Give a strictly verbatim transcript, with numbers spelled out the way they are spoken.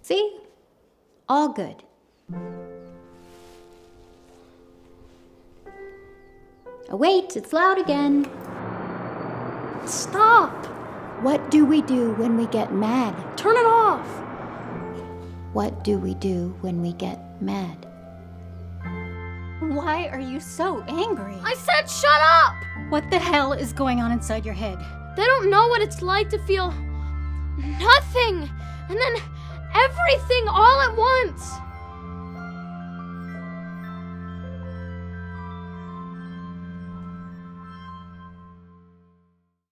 See? All good. Oh, wait, it's loud again. Stop! What do we do when we get mad? Turn it off! What do we do when we get mad? Why are you so angry? I said shut up! What the hell is going on inside your head? They don't know what it's like to feel nothing, and then everything all at once.